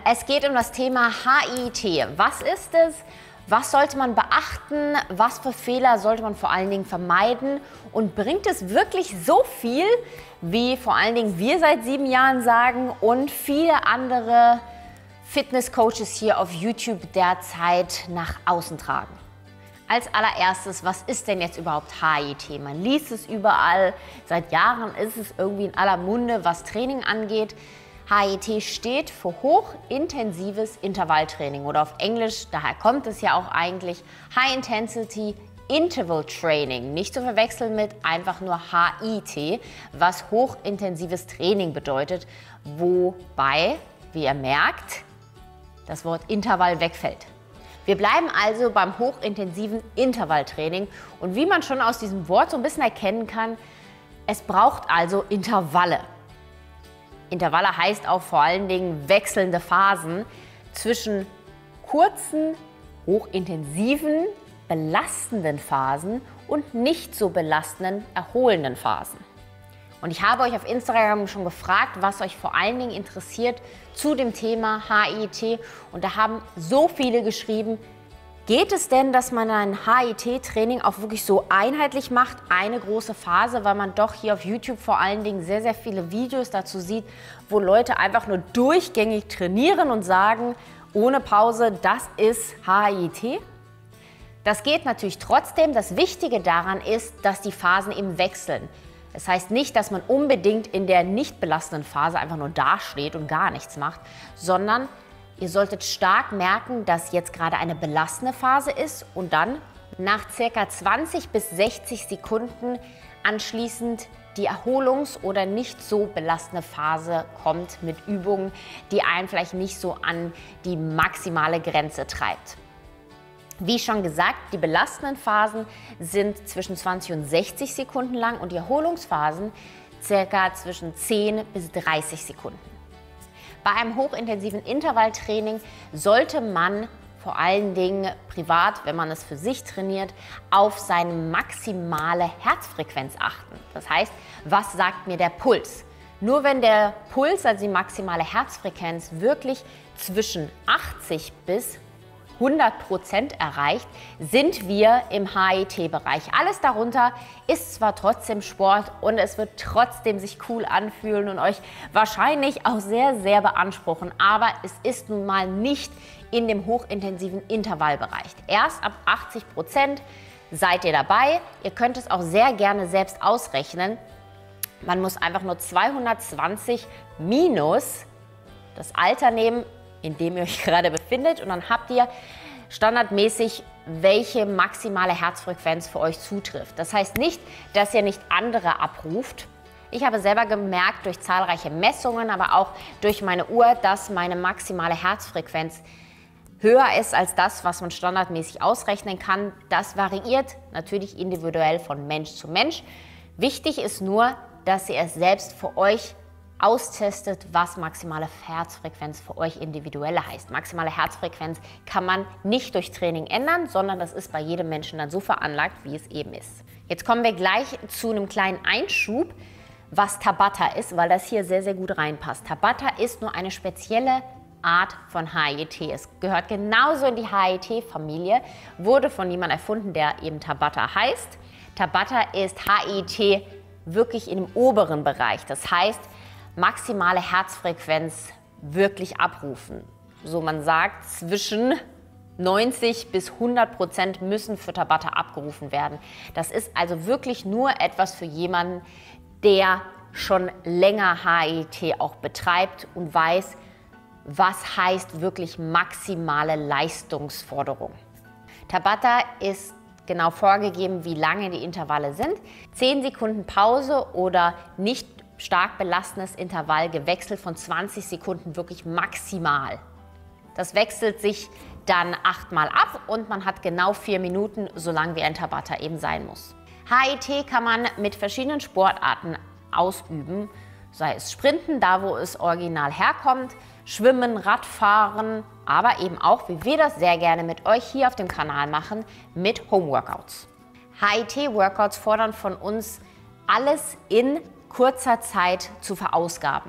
Es geht um das Thema HIIT. Was ist es? Was sollte man beachten? Was für Fehler sollte man vor allen Dingen vermeiden? Und bringt es wirklich so viel, wie vor allen Dingen wir seit 7 Jahren sagen und viele andere Fitnesscoaches hier auf YouTube derzeit nach außen tragen? Als allererstes, was ist denn jetzt überhaupt HIIT? Man liest es überall, seit Jahren ist es irgendwie in aller Munde, was Training angeht. HIIT steht für hochintensives Intervalltraining oder auf Englisch, daher kommt es ja auch eigentlich, High Intensity Interval Training. Nicht zu verwechseln mit einfach nur HIIT, was hochintensives Training bedeutet, wobei, wie ihr merkt, das Wort Intervall wegfällt. Wir bleiben also beim hochintensiven Intervalltraining und wie man schon aus diesem Wort so ein bisschen erkennen kann, es braucht also Intervalle. Intervalle heißt auch vor allen Dingen wechselnde Phasen zwischen kurzen, hochintensiven, belastenden Phasen und nicht so belastenden, erholenden Phasen. Und ich habe euch auf Instagram schon gefragt, was euch vor allen Dingen interessiert zu dem Thema HIIT. Und da haben so viele geschrieben, geht es denn, dass man ein HIIT-Training auch wirklich so einheitlich macht, eine große Phase, weil man doch hier auf YouTube vor allen Dingen sehr, sehr viele Videos dazu sieht, wo Leute einfach nur durchgängig trainieren und sagen, ohne Pause, das ist HIIT? Das geht natürlich trotzdem. Das Wichtige daran ist, dass die Phasen eben wechseln. Das heißt nicht, dass man unbedingt in der nicht belastenden Phase einfach nur dasteht und gar nichts macht, sondern ihr solltet stark merken, dass jetzt gerade eine belastende Phase ist und dann nach ca. 20 bis 60 Sekunden anschließend die Erholungs- oder nicht so belastende Phase kommt mit Übungen, die einen vielleicht nicht so an die maximale Grenze treibt. Wie schon gesagt, die belastenden Phasen sind zwischen 20 und 60 Sekunden lang und die Erholungsphasen ca. zwischen 10 bis 30 Sekunden. Bei einem hochintensiven Intervalltraining sollte man vor allen Dingen privat, wenn man es für sich trainiert, auf seine maximale Herzfrequenz achten. Das heißt, was sagt mir der Puls? Nur wenn der Puls, also die maximale Herzfrequenz, wirklich zwischen 80 bis 100% erreicht, sind wir im HIIT-Bereich. Alles darunter ist zwar trotzdem Sport und es wird trotzdem sich cool anfühlen und euch wahrscheinlich auch sehr, sehr beanspruchen, aber es ist nun mal nicht in dem hochintensiven Intervallbereich. Erst ab 80% seid ihr dabei. Ihr könnt es auch sehr gerne selbst ausrechnen. Man muss einfach nur 220 minus das Alter nehmen, in dem ihr euch gerade befindet und dann habt ihr standardmäßig, welche maximale Herzfrequenz für euch zutrifft. Das heißt nicht, dass ihr nicht andere abruft. Ich habe selber gemerkt durch zahlreiche Messungen, aber auch durch meine Uhr, dass meine maximale Herzfrequenz höher ist als das, was man standardmäßig ausrechnen kann. Das variiert natürlich individuell von Mensch zu Mensch. Wichtig ist nur, dass ihr es selbst für euch austestet, was maximale Herzfrequenz für euch individuell heißt. Maximale Herzfrequenz kann man nicht durch Training ändern, sondern das ist bei jedem Menschen dann so veranlagt, wie es eben ist. Jetzt kommen wir gleich zu einem kleinen Einschub, was Tabata ist, weil das hier sehr, sehr gut reinpasst. Tabata ist nur eine spezielle Art von HIIT. Es gehört genauso in die HIIT-Familie, wurde von jemandem erfunden, der eben Tabata heißt. Tabata ist HIIT wirklich im oberen Bereich. Das heißt, maximale Herzfrequenz wirklich abrufen. So man sagt, zwischen 90 bis 100% müssen für Tabata abgerufen werden. Das ist also wirklich nur etwas für jemanden, der schon länger HIIT auch betreibt und weiß, was heißt wirklich maximale Leistungsforderung. Tabata ist genau vorgegeben, wie lange die Intervalle sind. 10 Sekunden Pause oder nicht stark belastendes Intervall gewechselt von 20 Sekunden wirklich maximal. Das wechselt sich dann 8-mal ab und man hat genau 4 Minuten, so lang wie ein Tabata eben sein muss. HIIT kann man mit verschiedenen Sportarten ausüben, sei es Sprinten, da wo es original herkommt, Schwimmen, Radfahren, aber eben auch, wie wir das sehr gerne mit euch hier auf dem Kanal machen, mit Home-Workouts. HIIT-Workouts fordern von uns, alles in kurzer Zeit zu verausgaben.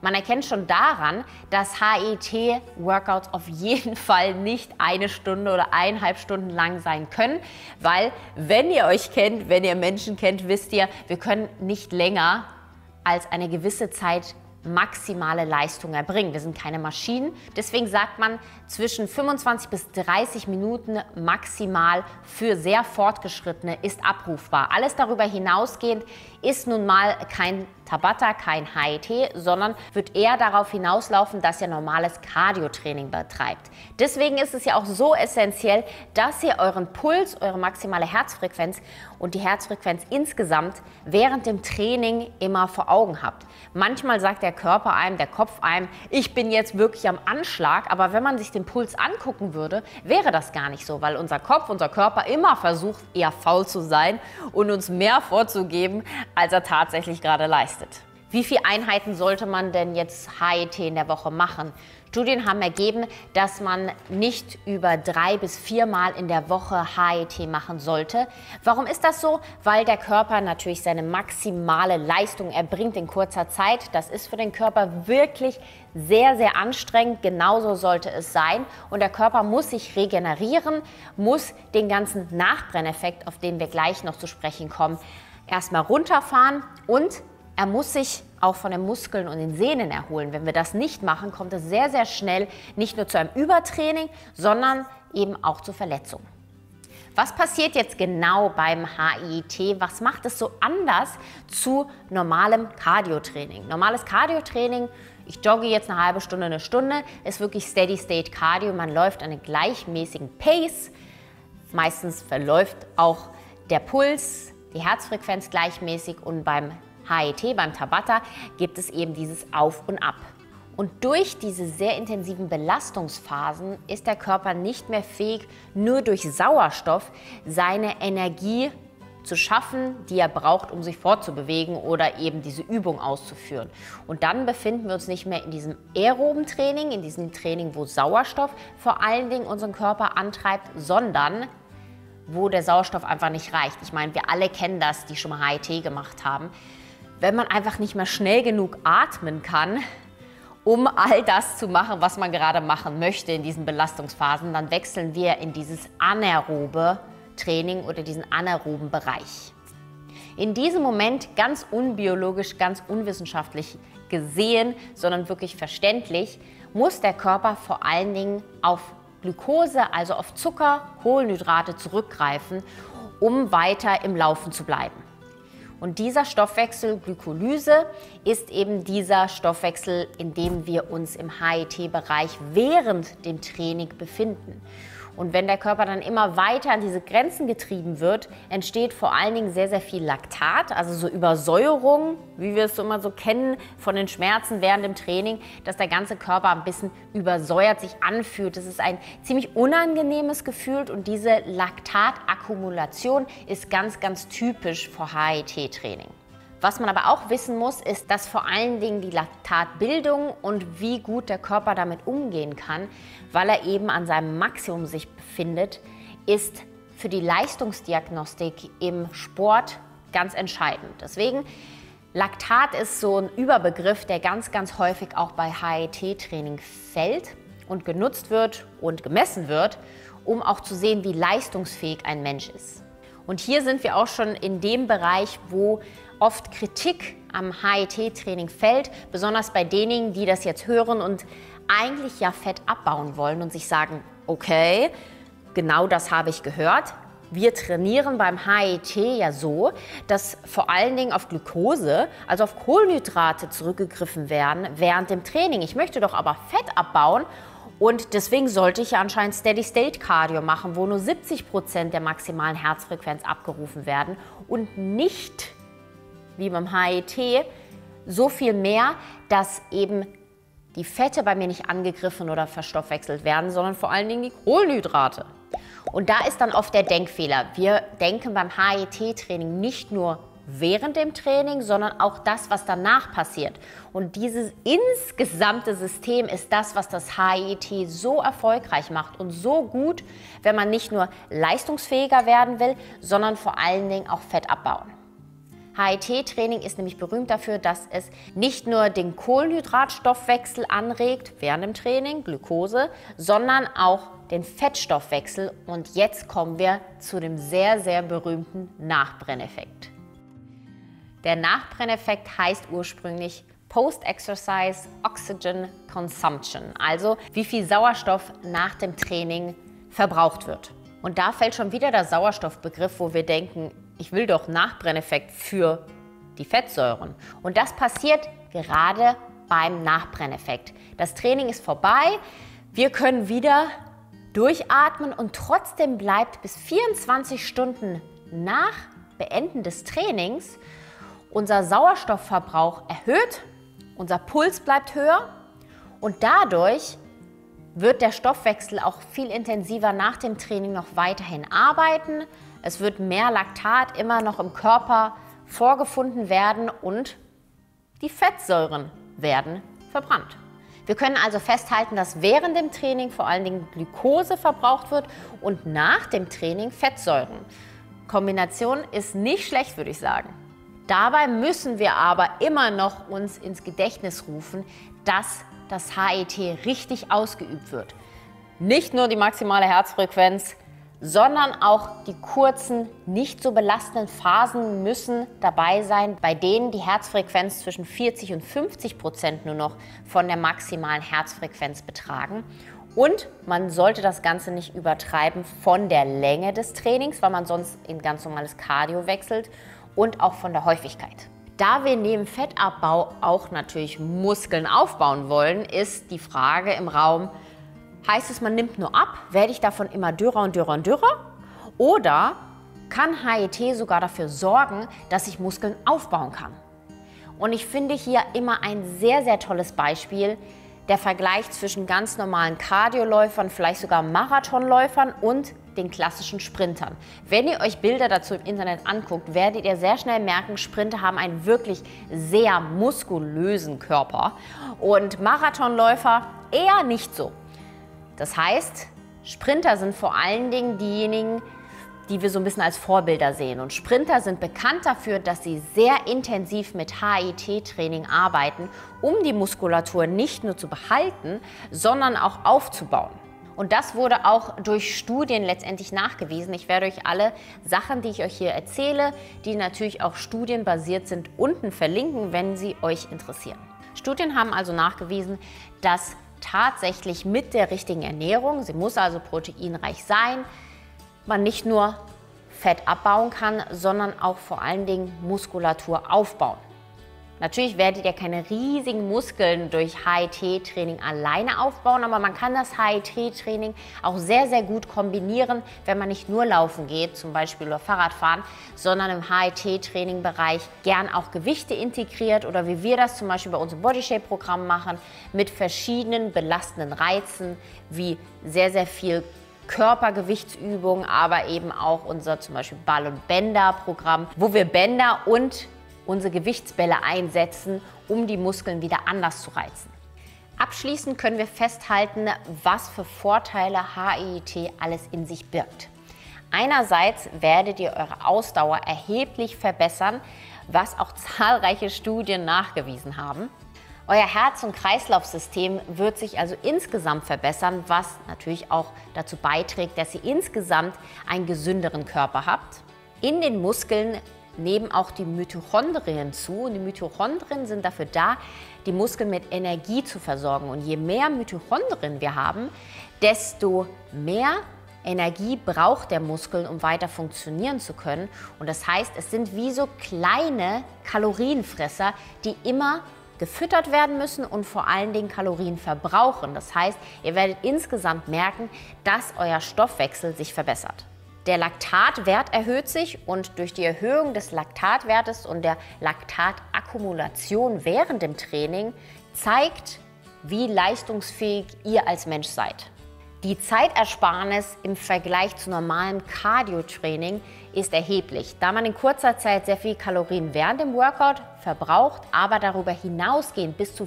Man erkennt schon daran, dass HIIT-Workouts auf jeden Fall nicht 1 Stunde oder 1,5 Stunden lang sein können, weil wenn ihr euch kennt, wenn ihr Menschen kennt, wisst ihr, wir können nicht länger als eine gewisse Zeit maximale Leistung erbringen. Wir sind keine Maschinen. Deswegen sagt man, zwischen 25 bis 30 Minuten maximal für sehr Fortgeschrittene ist abrufbar. Alles darüber hinausgehend ist nun mal kein Tabata, kein HIIT, sondern wird eher darauf hinauslaufen, dass ihr normales Cardio-Training betreibt. Deswegen ist es ja auch so essentiell, dass ihr euren Puls, eure maximale Herzfrequenz und die Herzfrequenz insgesamt während dem Training immer vor Augen habt. Manchmal sagt der Körper einem, der Kopf einem, ich bin jetzt wirklich am Anschlag, aber wenn man sich den Puls angucken würde, wäre das gar nicht so, weil unser Kopf, unser Körper immer versucht, eher faul zu sein und uns mehr vorzugeben, als er tatsächlich gerade leistet. Wie viele Einheiten sollte man denn jetzt HIIT in der Woche machen? Studien haben ergeben, dass man nicht über 3 bis 4 Mal in der Woche HIIT machen sollte. Warum ist das so? Weil der Körper natürlich seine maximale Leistung erbringt in kurzer Zeit. Das ist für den Körper wirklich sehr, sehr anstrengend. Genauso sollte es sein. Und der Körper muss sich regenerieren, muss den ganzen Nachbrenneffekt, auf den wir gleich noch zu sprechen kommen, erstmal runterfahren und er muss sich auch von den Muskeln und den Sehnen erholen. Wenn wir das nicht machen, kommt es sehr, sehr schnell nicht nur zu einem Übertraining, sondern eben auch zu Verletzungen. Was passiert jetzt genau beim HIIT? Was macht es so anders zu normalem Cardio-Training? Normales Cardio-Training, ich jogge jetzt eine halbe Stunde, eine Stunde, ist wirklich Steady-State Cardio. Man läuft an einem gleichmäßigen Pace. Meistens verläuft auch der Puls, die Herzfrequenz gleichmäßig und beim HIIT, beim Tabata, gibt es eben dieses Auf und Ab. Und durch diese sehr intensiven Belastungsphasen ist der Körper nicht mehr fähig, nur durch Sauerstoff seine Energie zu schaffen, die er braucht, um sich fortzubewegen oder eben diese Übung auszuführen. Und dann befinden wir uns nicht mehr in diesem aeroben Training, in diesem Training, wo Sauerstoff vor allen Dingen unseren Körper antreibt, sondern wo der Sauerstoff einfach nicht reicht. Ich meine, wir alle kennen das, die schon mal HIIT gemacht haben. Wenn man einfach nicht mehr schnell genug atmen kann, um all das zu machen, was man gerade machen möchte in diesen Belastungsphasen, dann wechseln wir in dieses anaerobe Training oder diesen anaeroben Bereich. In diesem Moment, ganz unbiologisch, ganz unwissenschaftlich gesehen, sondern wirklich verständlich, muss der Körper vor allen Dingen auf Glucose, also auf Zucker, Kohlenhydrate zurückgreifen, um weiter im Laufen zu bleiben. Und dieser Stoffwechsel, Glykolyse, ist eben dieser Stoffwechsel, in dem wir uns im HIIT-Bereich während dem Training befinden. Und wenn der Körper dann immer weiter an diese Grenzen getrieben wird, entsteht vor allen Dingen sehr, sehr viel Laktat, also so Übersäuerung, wie wir es so immer so kennen von den Schmerzen während dem Training, dass der ganze Körper ein bisschen übersäuert sich anfühlt. Das ist ein ziemlich unangenehmes Gefühl und diese Laktatakkumulation ist ganz, ganz typisch für HIIT-Training. Was man aber auch wissen muss, ist, dass vor allen Dingen die Laktatbildung und wie gut der Körper damit umgehen kann, weil er eben an seinem Maximum sich befindet, ist für die Leistungsdiagnostik im Sport ganz entscheidend. Deswegen, Laktat ist so ein Überbegriff, der ganz, ganz häufig auch bei HIIT-Training fällt und genutzt wird und gemessen wird, um auch zu sehen, wie leistungsfähig ein Mensch ist. Und hier sind wir auch schon in dem Bereich, wo oft Kritik am HIIT-Training fällt, besonders bei denjenigen, die das jetzt hören und eigentlich ja Fett abbauen wollen und sich sagen, okay, genau das habe ich gehört. Wir trainieren beim HIIT ja so, dass vor allen Dingen auf Glucose, also auf Kohlenhydrate zurückgegriffen werden während dem Training. Ich möchte doch aber Fett abbauen. Und deswegen sollte ich ja anscheinend Steady-State-Cardio machen, wo nur 70% der maximalen Herzfrequenz abgerufen werden und nicht, wie beim HIIT, so viel mehr, dass eben die Fette bei mir nicht angegriffen oder verstoffwechselt werden, sondern vor allen Dingen die Kohlenhydrate. Und da ist dann oft der Denkfehler. Wir denken beim HIIT-Training nicht nur während dem Training, sondern auch das, was danach passiert. Und dieses insgesamte System ist das, was das HIIT so erfolgreich macht und so gut, wenn man nicht nur leistungsfähiger werden will, sondern vor allen Dingen auch Fett abbauen. HIIT-Training ist nämlich berühmt dafür, dass es nicht nur den Kohlenhydratstoffwechsel anregt während dem Training, Glucose, sondern auch den Fettstoffwechsel. Und jetzt kommen wir zu dem sehr, sehr berühmten Nachbrenneffekt. Der Nachbrenneffekt heißt ursprünglich Post-Exercise Oxygen Consumption, also wie viel Sauerstoff nach dem Training verbraucht wird. Und da fällt schon wieder der Sauerstoffbegriff, wo wir denken, ich will doch Nachbrenneffekt für die Fettsäuren. Und das passiert gerade beim Nachbrenneffekt. Das Training ist vorbei, wir können wieder durchatmen und trotzdem bleibt bis 24 Stunden nach Beenden des Trainings unser Sauerstoffverbrauch erhöht, unser Puls bleibt höher und dadurch wird der Stoffwechsel auch viel intensiver nach dem Training noch weiterhin arbeiten. Es wird mehr Laktat immer noch im Körper vorgefunden werden und die Fettsäuren werden verbrannt. Wir können also festhalten, dass während dem Training vor allen Dingen Glucose verbraucht wird und nach dem Training Fettsäuren. Kombination ist nicht schlecht, würde ich sagen. Dabei müssen wir aber immer noch uns ins Gedächtnis rufen, dass das HIIT richtig ausgeübt wird. Nicht nur die maximale Herzfrequenz, sondern auch die kurzen, nicht so belastenden Phasen müssen dabei sein, bei denen die Herzfrequenz zwischen 40 und 50% nur noch von der maximalen Herzfrequenz betragen. Und man sollte das Ganze nicht übertreiben von der Länge des Trainings, weil man sonst in ganz normales Cardio wechselt und auch von der Häufigkeit. Da wir neben Fettabbau auch natürlich Muskeln aufbauen wollen, ist die Frage im Raum, heißt es, man nimmt nur ab, werde ich davon immer dürrer und dürrer und dürrer? Oder kann HIIT sogar dafür sorgen, dass ich Muskeln aufbauen kann? Und ich finde hier immer ein sehr, sehr tolles Beispiel, der Vergleich zwischen ganz normalen Cardioläufern, vielleicht sogar Marathonläufern und den klassischen Sprintern. Wenn ihr euch Bilder dazu im Internet anguckt, werdet ihr sehr schnell merken, Sprinter haben einen wirklich sehr muskulösen Körper und Marathonläufer eher nicht so. Das heißt, Sprinter sind vor allen Dingen diejenigen, die wir so ein bisschen als Vorbilder sehen. Und Sprinter sind bekannt dafür, dass sie sehr intensiv mit HIIT-Training arbeiten, um die Muskulatur nicht nur zu behalten, sondern auch aufzubauen. Und das wurde auch durch Studien letztendlich nachgewiesen. Ich werde euch alle Sachen, die ich euch hier erzähle, die natürlich auch studienbasiert sind, unten verlinken, wenn sie euch interessieren. Studien haben also nachgewiesen, dass tatsächlich mit der richtigen Ernährung, sie muss also proteinreich sein, man nicht nur Fett abbauen kann, sondern auch vor allen Dingen Muskulatur aufbauen. Natürlich werdet ihr keine riesigen Muskeln durch HIIT-Training alleine aufbauen, aber man kann das HIIT-Training auch sehr, sehr gut kombinieren, wenn man nicht nur laufen geht, zum Beispiel oder Fahrradfahren, sondern im HIIT-Training-Bereich gern auch Gewichte integriert oder wie wir das zum Beispiel bei unserem Bodyshape-Programm machen, mit verschiedenen belastenden Reizen, wie sehr, sehr viel Körpergewichtsübungen, aber eben auch unser zum Beispiel Ball- und Bänder-Programm, wo wir Bänder und unsere Gewichtsbälle einsetzen, um die Muskeln wieder anders zu reizen. Abschließend können wir festhalten, was für Vorteile HIIT alles in sich birgt. Einerseits werdet ihr eure Ausdauer erheblich verbessern, was auch zahlreiche Studien nachgewiesen haben. Euer Herz- und Kreislaufsystem wird sich also insgesamt verbessern, was natürlich auch dazu beiträgt, dass ihr insgesamt einen gesünderen Körper habt. In den Muskeln nehmen auch die Mitochondrien zu. Und die Mitochondrien sind dafür da, die Muskeln mit Energie zu versorgen. Und je mehr Mitochondrien wir haben, desto mehr Energie braucht der Muskel, um weiter funktionieren zu können. Und das heißt, es sind wie so kleine Kalorienfresser, die immer gefüttert werden müssen und vor allen Dingen Kalorien verbrauchen. Das heißt, ihr werdet insgesamt merken, dass euer Stoffwechsel sich verbessert. Der Laktatwert erhöht sich und durch die Erhöhung des Laktatwertes und der Laktatakkumulation während dem Training zeigt, wie leistungsfähig ihr als Mensch seid. Die Zeitersparnis im Vergleich zu normalem Cardio-Training ist erheblich, da man in kurzer Zeit sehr viel Kalorien während dem Workout verbraucht, aber darüber hinausgehend bis zu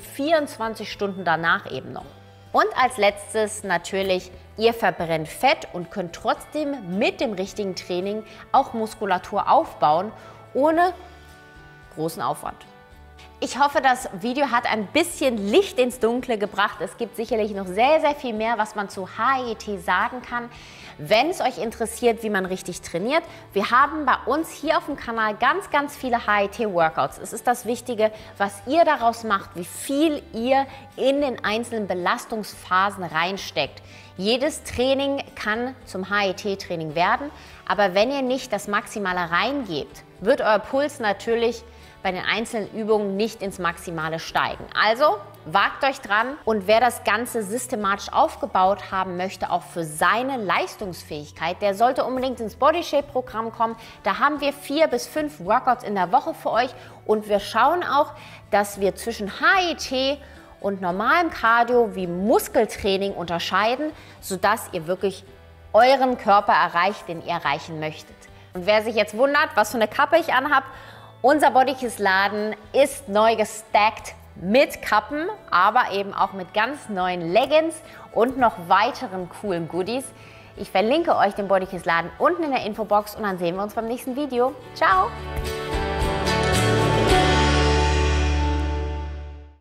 24 Stunden danach eben noch. Und als letztes natürlich, ihr verbrennt Fett und könnt trotzdem mit dem richtigen Training auch Muskulatur aufbauen, ohne großen Aufwand. Ich hoffe, das Video hat ein bisschen Licht ins Dunkle gebracht. Es gibt sicherlich noch sehr, sehr viel mehr, was man zu HIIT sagen kann. Wenn es euch interessiert, wie man richtig trainiert, wir haben bei uns hier auf dem Kanal ganz, ganz viele HIIT-Workouts. Es ist das Wichtige, was ihr daraus macht, wie viel ihr in den einzelnen Belastungsphasen reinsteckt. Jedes Training kann zum HIIT-Training werden, aber wenn ihr nicht das Maximale reingebt, wird euer Puls natürlich bei den einzelnen Übungen nicht ins Maximale steigen. Also wagt euch dran, und wer das Ganze systematisch aufgebaut haben möchte, auch für seine Leistungsfähigkeit, der sollte unbedingt ins Bodyshape-Programm kommen. Da haben wir 4 bis 5 Workouts in der Woche für euch, und wir schauen auch, dass wir zwischen HIIT und normalem Cardio wie Muskeltraining unterscheiden, sodass ihr wirklich euren Körper erreicht, den ihr erreichen möchtet. Und wer sich jetzt wundert, was für eine Kappe ich anhabe: unser Bodykiss-Laden ist neu gestackt mit Kappen, aber eben auch mit ganz neuen Leggings und noch weiteren coolen Goodies. Ich verlinke euch den Bodykiss-Laden unten in der Infobox, und dann sehen wir uns beim nächsten Video. Ciao!